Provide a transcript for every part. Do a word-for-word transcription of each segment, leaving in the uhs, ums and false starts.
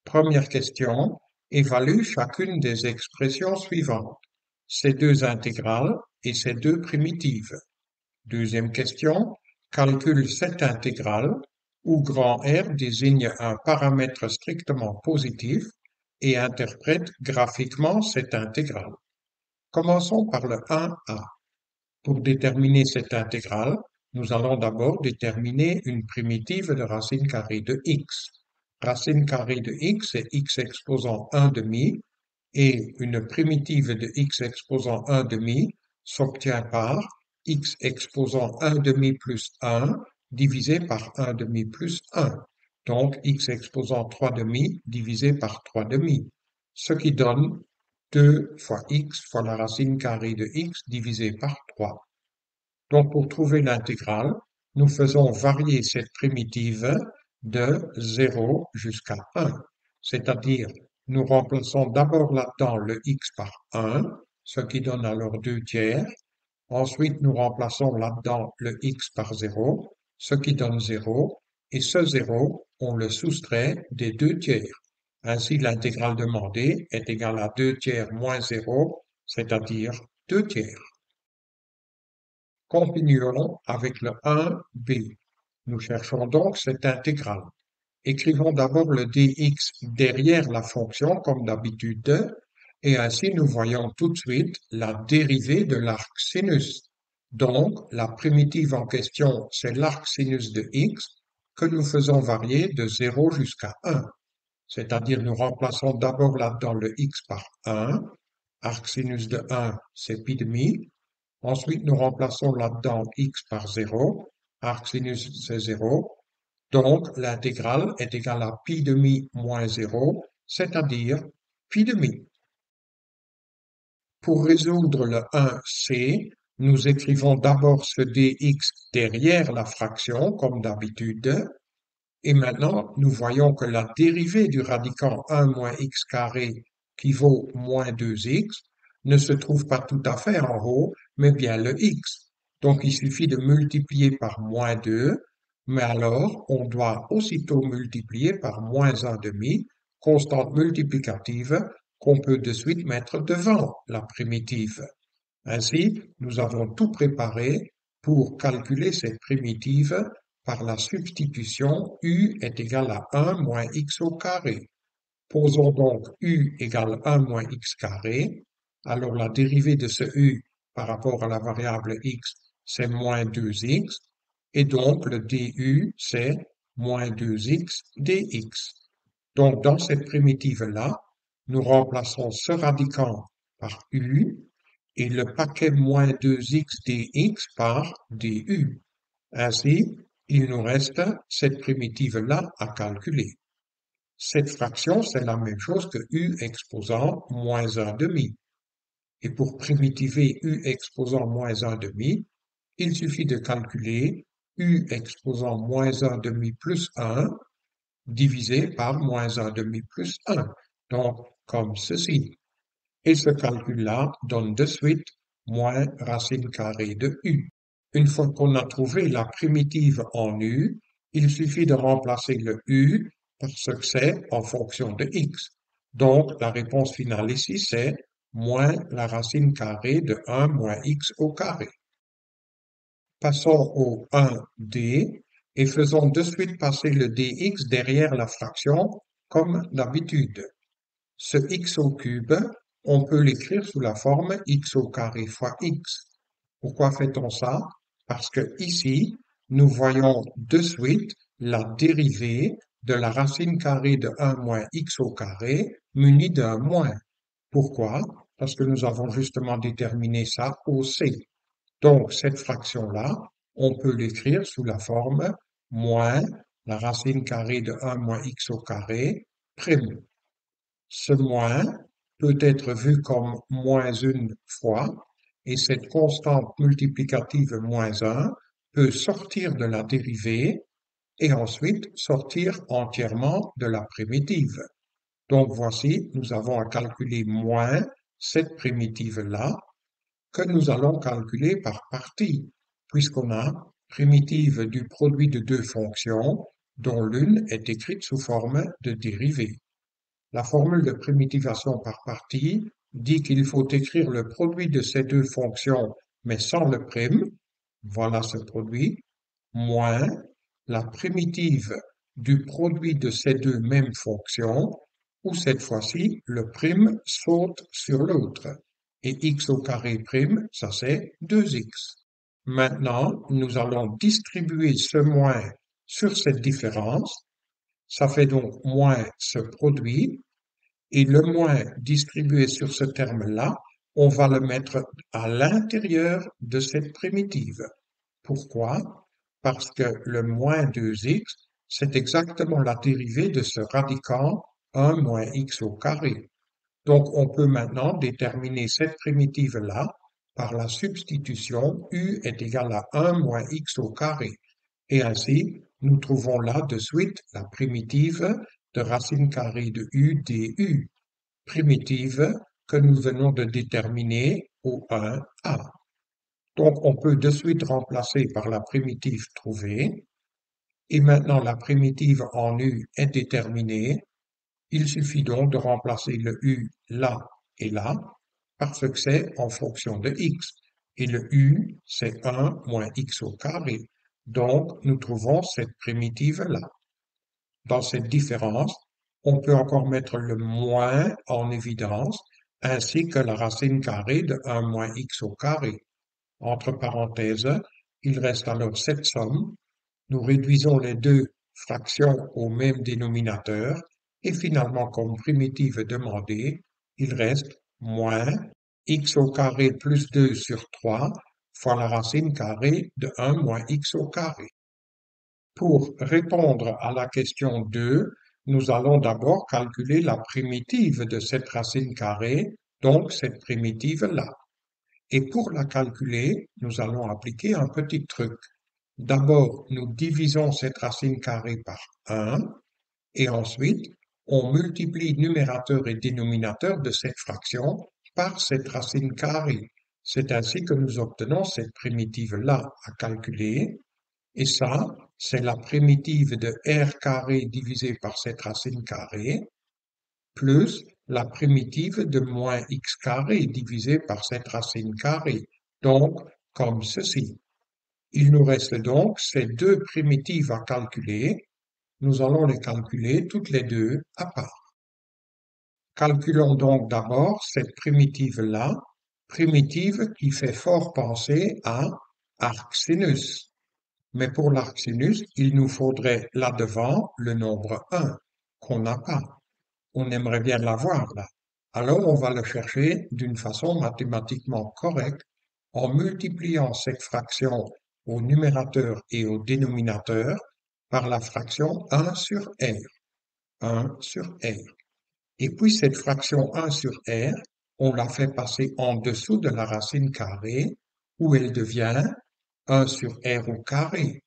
Première question, évalue chacune des expressions suivantes, ces deux intégrales et ces deux primitives. Deuxième question, calcule cette intégrale où grand R désigne un paramètre strictement positif et interprète graphiquement cette intégrale. Commençons par le un A. Pour déterminer cette intégrale, nous allons d'abord déterminer une primitive de racine carrée de x. Racine carrée de x est x exposant un demi et une primitive de x exposant un demi s'obtient par x exposant un demi plus un divisé par un demi plus un. Donc x exposant trois demi divisé par trois demi, ce qui donne deux fois x fois la racine carrée de x divisé par trois. Donc pour trouver l'intégrale, nous faisons varier cette primitive de zéro jusqu'à un, c'est-à-dire nous remplaçons d'abord là-dedans le x par un, ce qui donne alors deux tiers. Ensuite, nous remplaçons là-dedans le x par zéro, ce qui donne zéro, et ce zéro, on le soustrait des deux tiers. Ainsi, l'intégrale demandée est égale à deux tiers moins zéro, c'est-à-dire deux tiers. Continuons avec le un B. Nous cherchons donc cette intégrale. Écrivons d'abord le dx derrière la fonction comme d'habitude, et ainsi nous voyons tout de suite la dérivée de l'arc sinus. Donc, la primitive en question, c'est l'arc sinus de x que nous faisons varier de zéro jusqu'à un. C'est-à-dire nous remplaçons d'abord là-dedans le x par un, arc sinus de un, c'est pi demi. Ensuite, nous remplaçons là-dedans x par zéro, arc sinus c'est zéro. Donc, l'intégrale est égale à pi demi moins zéro, c'est-à-dire pi demi. Pour résoudre le un C, nous écrivons d'abord ce dx derrière la fraction, comme d'habitude, et maintenant nous voyons que la dérivée du radicand un moins x carré qui vaut moins deux x ne se trouve pas tout à fait en haut, mais bien le x. Donc il suffit de multiplier par moins deux, mais alors on doit aussitôt multiplier par moins un demi, constante multiplicative qu'on peut de suite mettre devant la primitive. Ainsi, nous avons tout préparé pour calculer cette primitive par la substitution u est égal à un moins x au carré. Posons donc u égale un moins x carré. Alors la dérivée de ce u par rapport à la variable x, c'est moins deux x. Et donc le du, c'est moins deux x dx. Donc dans cette primitive-là, nous remplaçons ce radicand par u et le paquet moins deux x dx par du. Ainsi, il nous reste cette primitive-là à calculer. Cette fraction, c'est la même chose que u exposant moins un demi. Et pour primitiver u exposant moins un demi, il suffit de calculer u exposant moins un demi plus un divisé par moins un demi plus un. Donc, comme ceci. Et ce calcul-là donne de suite moins racine carrée de u. Une fois qu'on a trouvé la primitive en u, il suffit de remplacer le u par ce que c'est en fonction de x. Donc, la réponse finale ici, c'est moins la racine carrée de un moins x au carré. Passons au un D et faisons de suite passer le dx derrière la fraction comme d'habitude. Ce x au cube, on peut l'écrire sous la forme x au carré fois x. Pourquoi fait-on ça? Parce que ici, nous voyons de suite la dérivée de la racine carrée de un moins x au carré munie d'un moins. Pourquoi? Parce que nous avons justement déterminé ça au C. Donc, cette fraction-là, on peut l'écrire sous la forme moins la racine carrée de un moins x au carré prime. Ce moins peut être vu comme moins une fois, et cette constante multiplicative moins un peut sortir de la dérivée et ensuite sortir entièrement de la primitive. Donc voici, nous avons à calculer moins cette primitive-là que nous allons calculer par partie, puisqu'on a primitive du produit de deux fonctions dont l'une est écrite sous forme de dérivée. La formule de primitivation par partie dit qu'il faut écrire le produit de ces deux fonctions, mais sans le prime, voilà ce produit, moins la primitive du produit de ces deux mêmes fonctions, où cette fois-ci, le prime saute sur l'autre. Et x au carré prime, ça c'est deux x. Maintenant, nous allons distribuer ce moins sur cette différence. Ça fait donc moins ce produit. Et le moins distribué sur ce terme-là, on va le mettre à l'intérieur de cette primitive. Pourquoi? Parce que le moins deux x, c'est exactement la dérivée de ce radicand un moins x au carré. Donc, on peut maintenant déterminer cette primitive-là par la substitution u est égal à un moins x au carré. Et ainsi, nous trouvons là de suite la primitive de racine carrée de u du, primitive que nous venons de déterminer au un a. Donc, on peut de suite remplacer par la primitive trouvée. Et maintenant, la primitive en u est déterminée. Il suffit donc de remplacer le u là et là, parce que c'est en fonction de x. Et le u, c'est un moins x au carré. Donc, nous trouvons cette primitive-là. Dans cette différence, on peut encore mettre le moins en évidence, ainsi que la racine carrée de un moins x au carré. Entre parenthèses, il reste alors cette somme. Nous réduisons les deux fractions au même dénominateur et finalement, comme primitive demandée, il reste moins x au carré plus deux sur trois fois la racine carrée de un moins x au carré. Pour répondre à la question deux, nous allons d'abord calculer la primitive de cette racine carrée, donc cette primitive-là. Et pour la calculer, nous allons appliquer un petit truc. D'abord, nous divisons cette racine carrée par un, et ensuite, on multiplie numérateur et dénominateur de cette fraction par cette racine carrée. C'est ainsi que nous obtenons cette primitive-là à calculer, et ça, c'est la primitive de r carré divisé par cette racine carrée, plus la primitive de moins x carré divisé par cette racine carrée, donc comme ceci. Il nous reste donc ces deux primitives à calculer. Nous allons les calculer toutes les deux à part. Calculons donc d'abord cette primitive-là, primitive qui fait fort penser à arcsinus. Mais pour l'arcsinus, il nous faudrait là-devant le nombre un, qu'on n'a pas. On aimerait bien l'avoir là. Alors on va le chercher d'une façon mathématiquement correcte en multipliant cette fraction au numérateur et au dénominateur par la fraction un sur r. un sur r. Et puis cette fraction un sur r, on la fait passer en dessous de la racine carrée où elle devient un sur r au carré.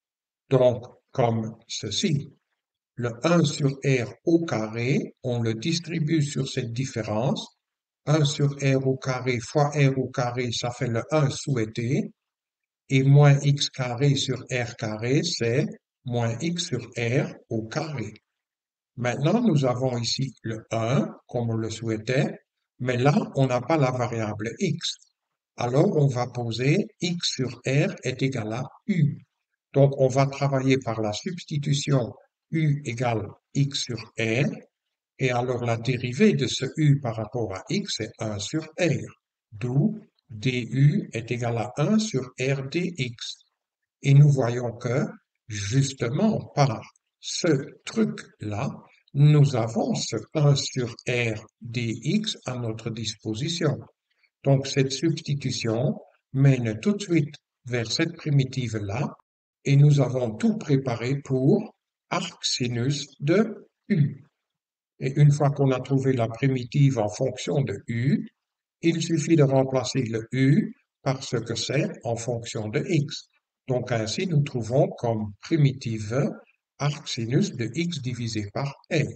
Donc, comme ceci. Le un sur r au carré, on le distribue sur cette différence. un sur r au carré fois r au carré, ça fait le un souhaité. Et moins x carré sur r carré, c'est moins x sur r au carré. Maintenant, nous avons ici le un, comme on le souhaitait, mais là, on n'a pas la variable x. Alors, on va poser x sur r est égal à u. Donc, on va travailler par la substitution u égale x sur r, et alors la dérivée de ce u par rapport à x est un sur r, d'où du est égal à un sur r dx. Et nous voyons que, justement, par ce truc-là, nous avons ce un sur r dx à notre disposition. Donc, cette substitution mène tout de suite vers cette primitive-là, et nous avons tout préparé pour arcsinus de u. Et une fois qu'on a trouvé la primitive en fonction de u, il suffit de remplacer le u par ce que c'est en fonction de x. Donc ainsi, nous trouvons comme primitive arcsinus de x divisé par r.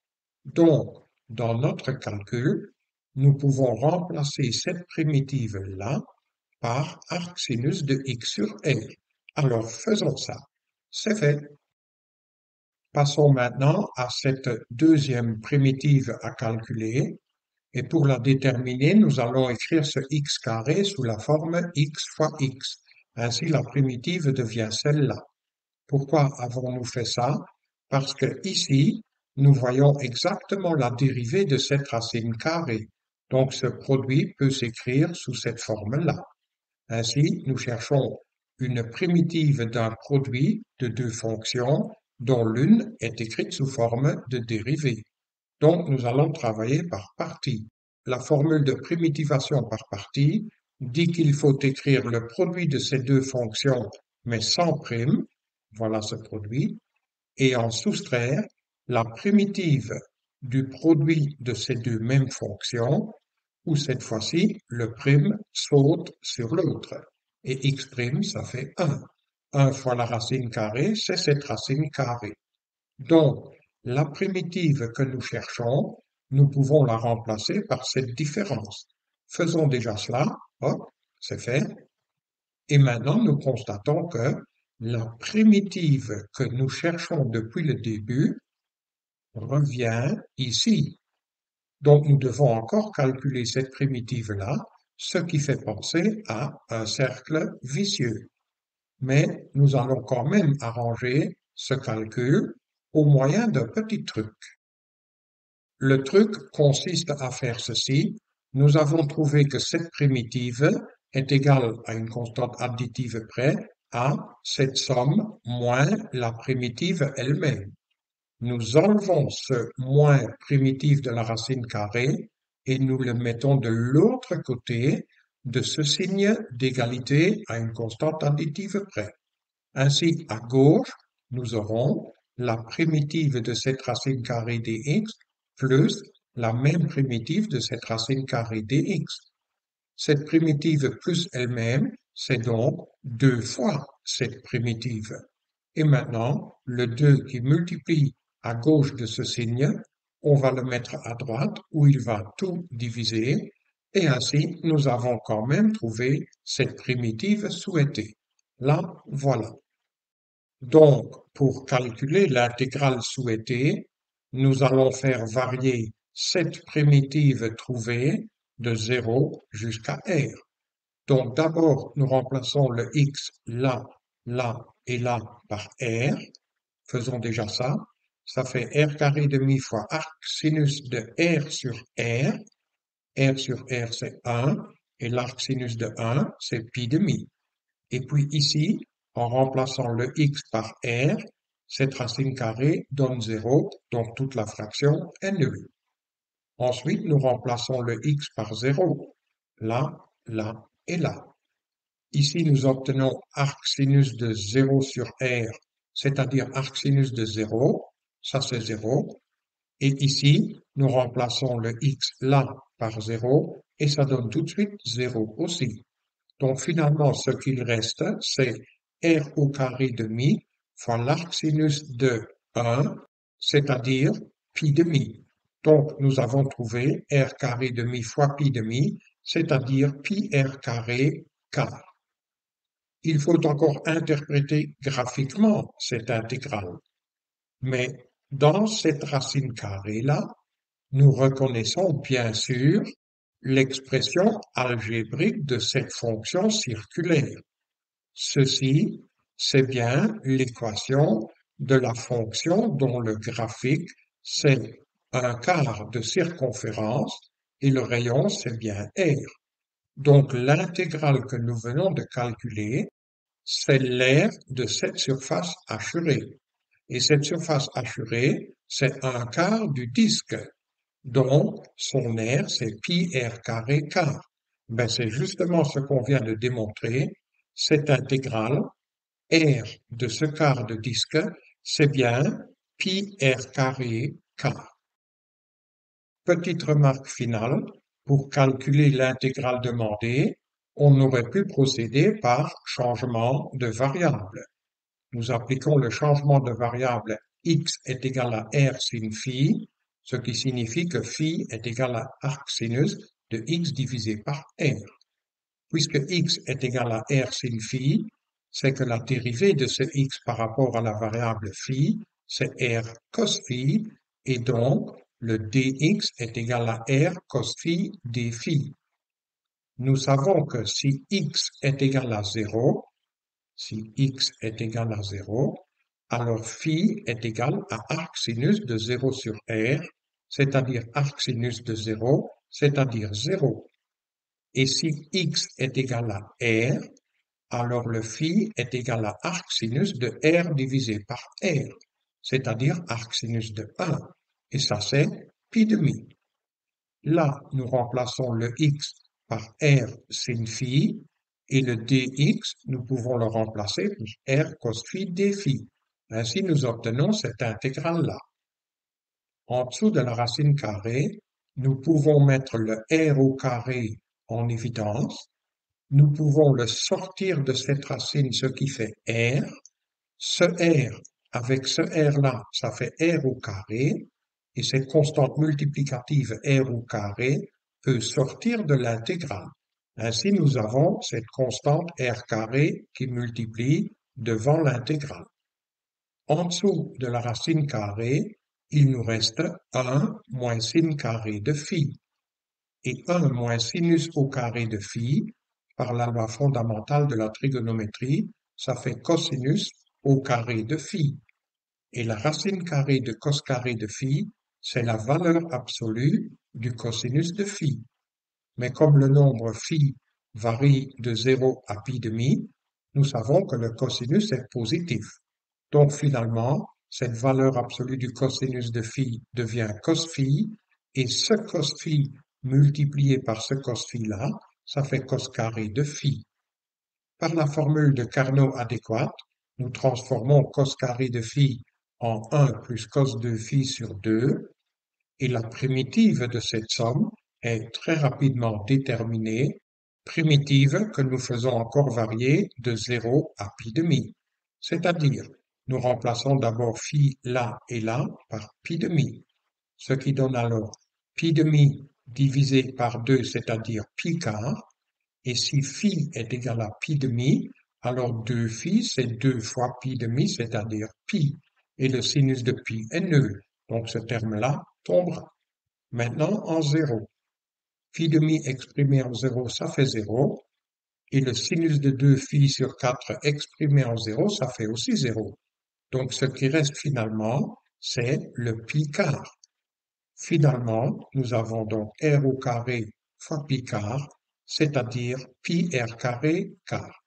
Donc, dans notre calcul, nous pouvons remplacer cette primitive-là par arcsinus de x sur r. Alors faisons ça. C'est fait. Passons maintenant à cette deuxième primitive à calculer. Et pour la déterminer, nous allons écrire ce x carré sous la forme x fois x. Ainsi, la primitive devient celle-là. Pourquoi avons-nous fait ça? Parce que ici, nous voyons exactement la dérivée de cette racine carrée. Donc, ce produit peut s'écrire sous cette forme-là. Ainsi, nous cherchons une primitive d'un produit de deux fonctions dont l'une est écrite sous forme de dérivée. Donc, nous allons travailler par parties. La formule de primitivation par partie dit qu'il faut écrire le produit de ces deux fonctions, mais sans prime, voilà ce produit, et en soustraire la primitive du produit de ces deux mêmes fonctions, où cette fois-ci, le prime saute sur l'autre. Et x', ça fait un. un fois la racine carrée, c'est cette racine carrée. Donc, la primitive que nous cherchons, nous pouvons la remplacer par cette différence. Faisons déjà cela. Hop, c'est fait. Et maintenant, nous constatons que la primitive que nous cherchons depuis le début revient ici. Donc, nous devons encore calculer cette primitive-là, ce qui fait penser à un cercle vicieux. Mais nous allons quand même arranger ce calcul au moyen d'un petit truc. Le truc consiste à faire ceci. Nous avons trouvé que cette primitive est égale à une constante additive près à cette somme moins la primitive elle-même. Nous enlevons ce moins primitif de la racine carrée et nous le mettons de l'autre côté de ce signe d'égalité à une constante additive près. Ainsi, à gauche, nous aurons la primitive de cette racine carrée dx plus la même primitive de cette racine carrée dx. Cette primitive plus elle-même, c'est donc deux fois cette primitive. Et maintenant, le deux qui multiplie à gauche de ce signe, on va le mettre à droite où il va tout diviser, et ainsi nous avons quand même trouvé cette primitive souhaitée. Là, voilà. Donc, pour calculer l'intégrale souhaitée, nous allons faire varier cette primitive trouvée de zéro jusqu'à r. Donc, d'abord, nous remplaçons le x là, là et là par r. Faisons déjà ça. Ça fait r carré demi fois arc sinus de r sur r. R sur r, c'est un. Et l'arc sinus de un, c'est pi demi. Et puis ici, en remplaçant le x par r, cette racine carrée donne zéro, donc toute la fraction est nulle. Ensuite, nous remplaçons le x par zéro, là, là et là. Ici, nous obtenons arc sinus de zéro sur r, c'est-à-dire arc sinus de zéro, ça c'est zéro. Et ici, nous remplaçons le x là par zéro, et ça donne tout de suite zéro aussi. Donc finalement, ce qu'il reste, c'est r au carré demi fois l'arc sinus de un, c'est-à-dire pi demi. Donc nous avons trouvé r carré demi fois pi demi, c'est-à-dire pi r carré quart. Il faut encore interpréter graphiquement cette intégrale. Mais dans cette racine carrée-là, nous reconnaissons bien sûr l'expression algébrique de cette fonction circulaire. Ceci, c'est bien l'équation de la fonction dont le graphique, c'est un quart de circonférence et le rayon, c'est bien r. Donc l'intégrale que nous venons de calculer, c'est l'aire de cette surface hachurée. Et cette surface hachurée, c'est un quart du disque. Donc, son aire, c'est pi r carré quart. Ben, c'est justement ce qu'on vient de démontrer. Cette intégrale, r de ce quart de disque, c'est bien pi r carré quart. Petite remarque finale, pour calculer l'intégrale demandée, on aurait pu procéder par changement de variable. Nous appliquons le changement de variable x est égal à r sin phi, ce qui signifie que phi est égal à arc sinus de x divisé par r. Puisque x est égal à r sin phi, c'est que la dérivée de ce x par rapport à la variable phi, c'est R cos phi, et donc le dx est égal à R cos phi d phi. Nous savons que si x est égal à zéro, si x est égal à zéro, alors phi est égal à arc sinus de zéro sur R, c'est-à-dire arc sinus de zéro, c'est-à-dire zéro. Et si x est égal à R, alors le phi est égal à arc sinus de R divisé par R, c'est-à-dire arc sinus de un. Et ça, c'est pi demi. Là, nous remplaçons le x par R sin phi, et le dx, nous pouvons le remplacer par R cos phi d phi. Ainsi, nous obtenons cette intégrale-là. En dessous de la racine carrée, nous pouvons mettre le R au carré en évidence. Nous pouvons le sortir de cette racine, ce qui fait R. Ce R, avec ce R-là, ça fait R au carré, et cette constante multiplicative R au carré peut sortir de l'intégrale. Ainsi, nous avons cette constante R carré qui multiplie devant l'intégrale. En dessous de la racine carrée, il nous reste un moins sin carré de phi. Et un moins sinus au carré de phi, par la loi fondamentale de la trigonométrie, ça fait cosinus au carré de phi. Et la racine carrée de cos carré de phi, c'est la valeur absolue du cosinus de phi. Mais comme le nombre phi varie de zéro à pi demi, nous savons que le cosinus est positif. Donc finalement, cette valeur absolue du cosinus de phi devient cos phi, et ce cos phi multiplié par ce cos phi-là, ça fait cos carré de phi. Par la formule de Carnot adéquate, nous transformons cos carré de phi en un plus cos de phi sur deux, et la primitive de cette somme est très rapidement déterminée, primitive que nous faisons encore varier de zéro à pi demi. C'est-à-dire, nous remplaçons d'abord phi là et là par pi demi, ce qui donne alors pi demi divisé par deux, c'est-à-dire pi quart, et si phi est égal à pi demi, alors deux phi, c'est deux fois pi demi, c'est-à-dire pi, et le sinus de pi est nul, donc ce terme-là tombera. Maintenant, en zéro. Phi demi exprimé en zéro, ça fait zéro, et le sinus de deux phi sur quatre exprimé en zéro, ça fait aussi zéro. Donc ce qui reste finalement, c'est le pi quart. Finalement, nous avons donc R au carré fois pi quart, c'est-à-dire pi R carré quart.